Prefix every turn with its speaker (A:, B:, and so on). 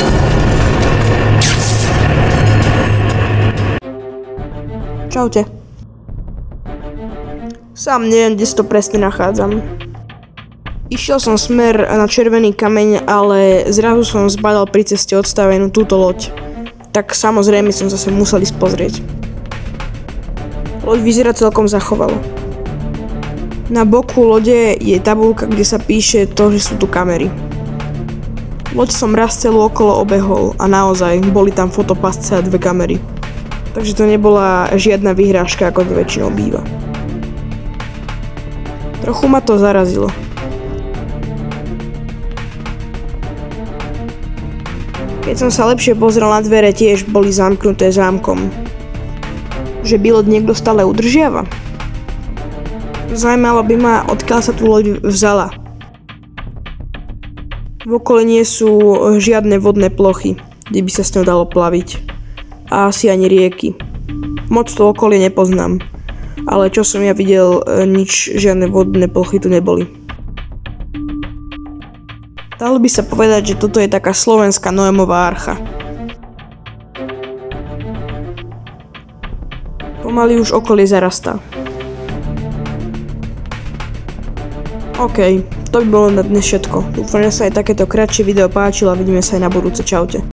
A: Čaute. Sám neviem, kde si to presne nachádzam. Išiel som smer na červený kameň, ale zrazu som zbadal pri ceste odstavenú túto loď. Tak samozrejme som zase musel ísť pozrieť. Loď vyzerá celkom zachovalo. Na boku lode je tabuľka, kde sa píše to, že sú tu kamery. Loď som raz celú okolo obehol a naozaj boli tam fotopasce a 2 kamery. Takže to nebola žiadna vyhrážka, ako to väčšinou býva. Trochu ma to zarazilo. Keď som sa lepšie pozrel na dvere, tiež boli zamknuté zámkom. Že by loď niekto stále udržiava? Zaujímalo by ma, odkiaľ sa tu loď vzala. V okolí nie sú žiadne vodné plochy, kde by sa s ňou dalo plaviť. A asi ani rieky. Moc to okolie nepoznám, ale čo som ja videl, žiadne vodné plochy tu neboli. Dalo by sa povedať, že toto je taká slovenská Noémová archa. Pomaly už okolie zarastá. OK, to by bolo na dnes všetko. Dúfam, že sa aj takéto kratšie video páčilo a vidíme sa aj na budúce. Čaute.